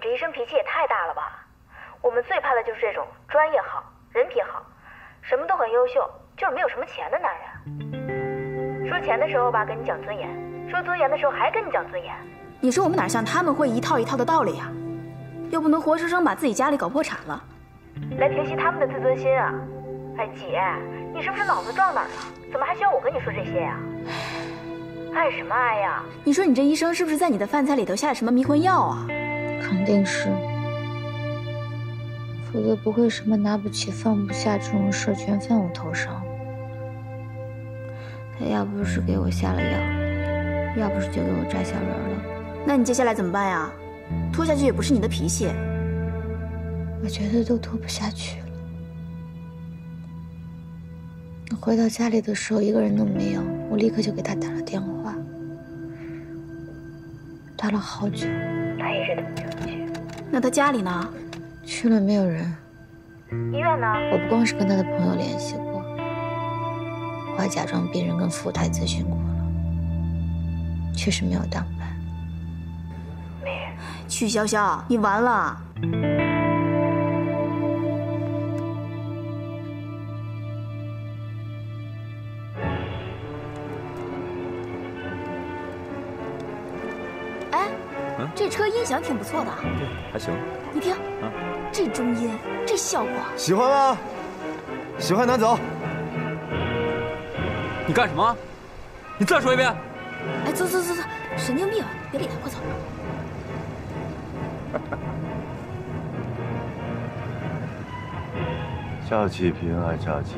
这医生脾气也太大了吧！我们最怕的就是这种专业好、人品好，什么都很优秀，就是没有什么钱的男人。说钱的时候吧，跟你讲尊严；说尊严的时候还跟你讲尊严。 你说我们哪像他们会一套一套的道理呀？又不能活生生把自己家里搞破产了， 来平息他们的自尊心啊！哎，姐，你是不是脑子撞哪儿了？怎么还需要我跟你说这些呀？爱什么爱呀？ 你说你这医生是不是在你的饭菜里头下了什么迷魂药啊？ 肯定是，否则不会什么拿不起放不下这种事全翻我头上。他要不是给我下了药，要不是就给我摘小人了。 那你接下来怎么办呀？拖下去也不是你的脾气。 我觉得都拖不下去了。回到家里的时候，一个人都没有，我立刻就给他打了电话，打了好久。 他一直都没有去。 那他家里呢？ 去了没有人。 医院呢？ 我不光是跟他的朋友联系过，我还假装病人跟服务台咨询过了，确实没有当班。 没人。 曲潇潇，你完了。这车音响挺不错的， 对，还行。 你听，这中音，这效果， 喜欢吗？喜欢拿走。 你干什么？你再说一遍。 哎，走，神经病，别理他，快走。 假期平安，假期。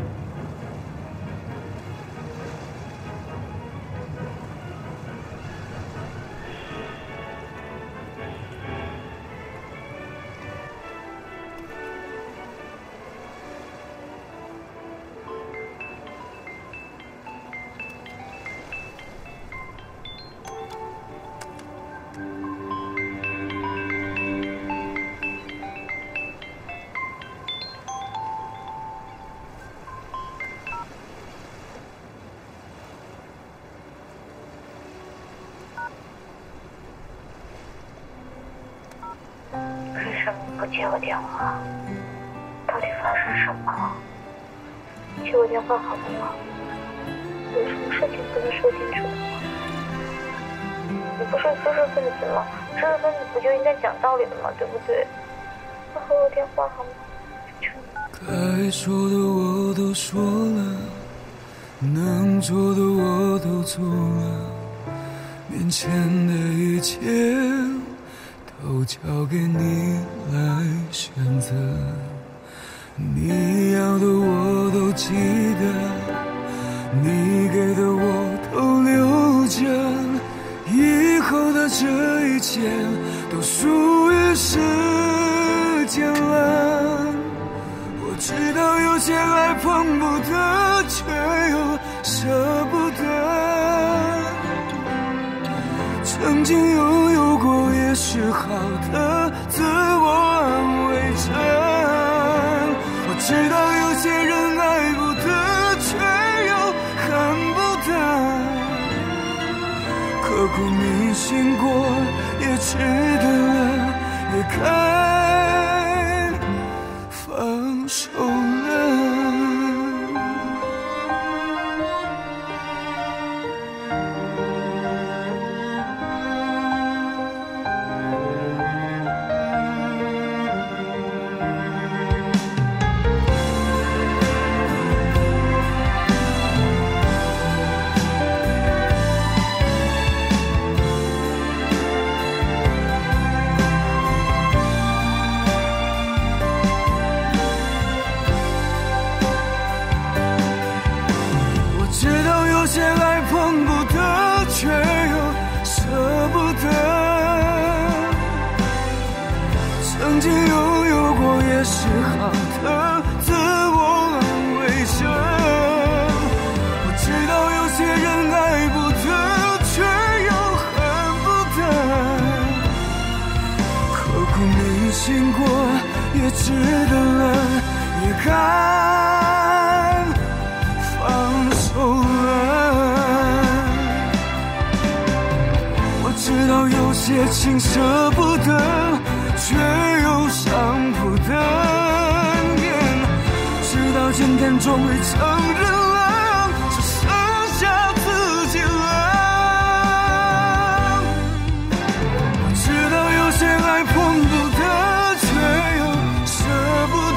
为什么不接我电话？到底发生什么了？接我电话好不好？有什么事情不能说清楚的吗？你不是知识分子吗？知识分子不就应该讲道理的吗？对不对？快和我电话好吗？求你。 该说的我都说了，能做的我都做了，面前的一切都交给你来选择，你要的我都记得，你给的我都留着，以后的这一切都属于时间了。我知道有些爱碰不得，却又舍不得，曾经拥有过也是好的，自我安慰着。我知道有些人爱不得，却又恨不得，刻骨铭心过也值得了，也该放手了。有些爱碰不得，却又舍不得，曾经拥有过也是好的，自我安慰着。我知道有些人爱不得，却又恨不得，刻骨铭心过也值得了，也该放手了。我知道有些情舍不得，却天终于承认了，只剩下自己了。我知道有些爱碰不得，却又舍不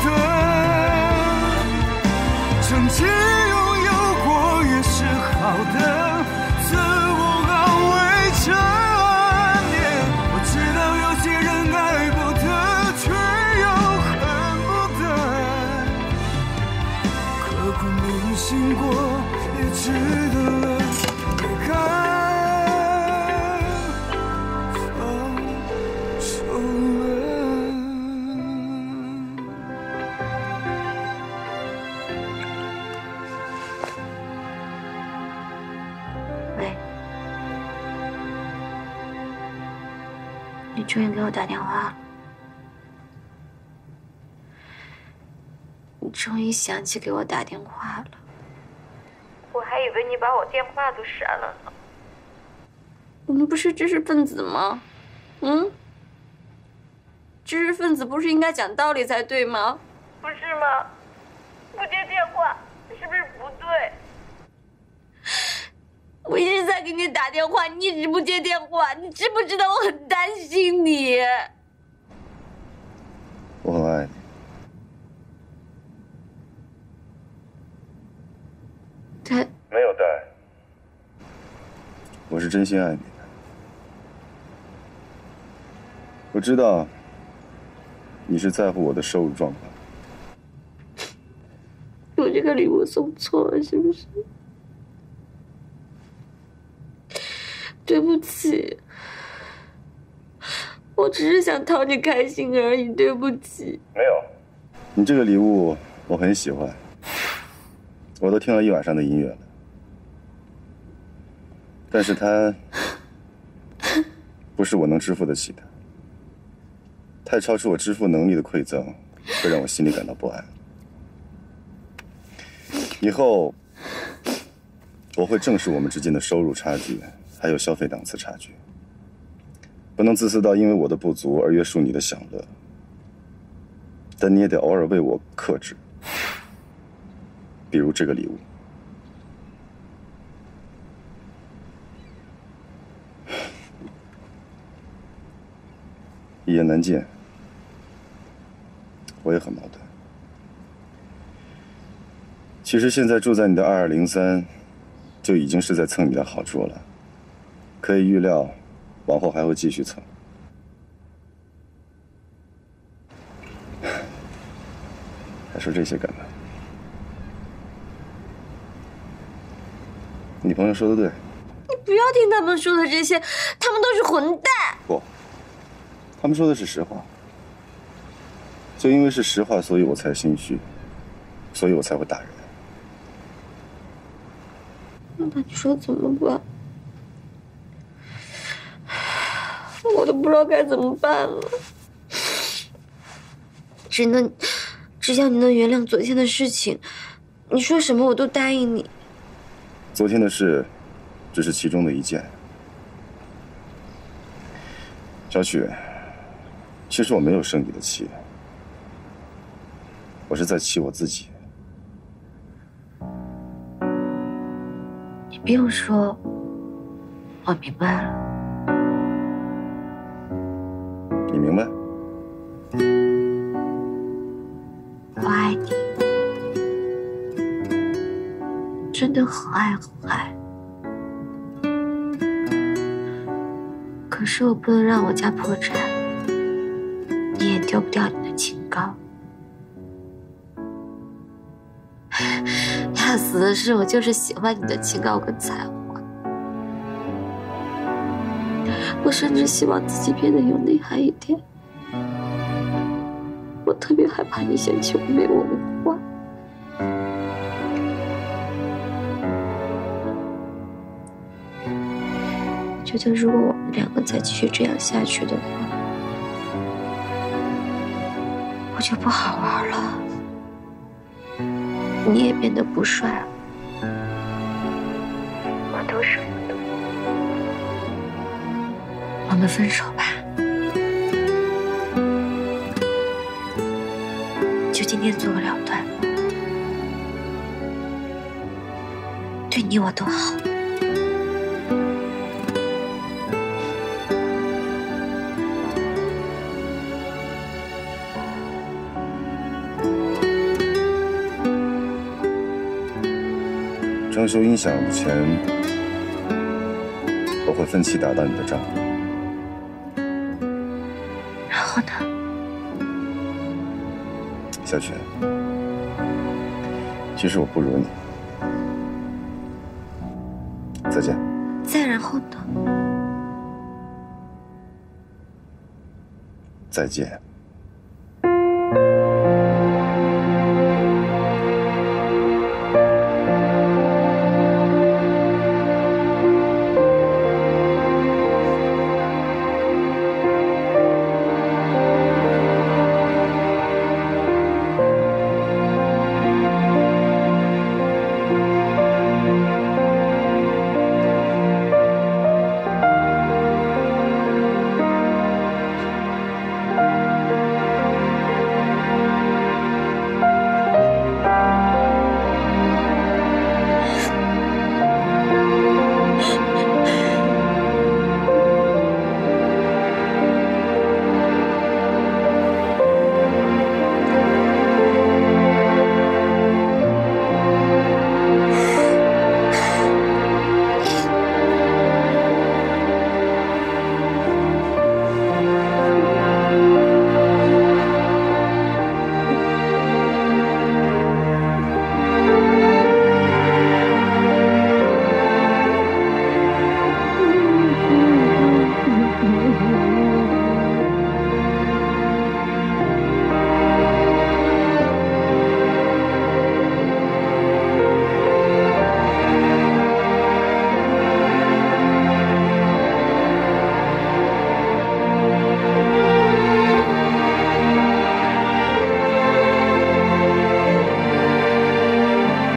得。曾经拥有过也是好的，自我安慰着。经过也值得了，也该放手了。 喂，你终于给我打电话了，你终于想起给我打电话了。 我还以为你把我电话都删了呢。 我们不是知识分子吗？知识分子不是应该讲道理才对吗？ 不是吗？不接电话是不是不对？ 我一直在给你打电话，你一直不接电话，你知不知道我很担心你？ 我很爱你。没有带，我是真心爱你的。我知道你是在乎我的收入状况。 我这个礼物送错了，是不是？对不起，我只是想讨你开心而已，对不起。 没有，你这个礼物我很喜欢，我都听了一晚上的音乐了。但是它不是我能支付得起的，太超出我支付能力的馈赠，会让我心里感到不安。以后我会正视我们之间的收入差距，还有消费档次差距，不能自私到因为我的不足而约束你的享乐，但你也得偶尔为我克制，比如这个礼物。一言难尽，我也很矛盾。其实现在住在你的2203，就已经是在蹭你的好处了，可以预料，往后还会继续蹭。还说这些干嘛？你朋友说的对。 你不要听他们说的这些，他们都是混蛋。 不。他们说的是实话，就因为是实话，所以我才心虚，所以我才会打人。 那你说怎么办？我都不知道该怎么办了，只要你能原谅昨天的事情，你说什么我都答应你。 昨天的事，只是其中的一件。小曲。其实我没有生你的气，我是在气我自己。 你不用说，我明白了。 你明白？ 我爱你，真的很爱很爱。可是我不能让我家破产。你也丢不掉你的清高。要死的是，我就是喜欢你的清高跟才华。我甚至希望自己变得有内涵一点。我特别害怕你嫌弃我没文化。觉得如果我们两个再继续这样下去的话，我就不好玩了，你也变得不帅了。 我都舍不得。 我们分手吧，就今天做个了断。 你我都好。 装修音响的钱，我会分期打到你的账户。 然后呢？ 小雪，其实我不如你。再见。 再然后呢？ 再见。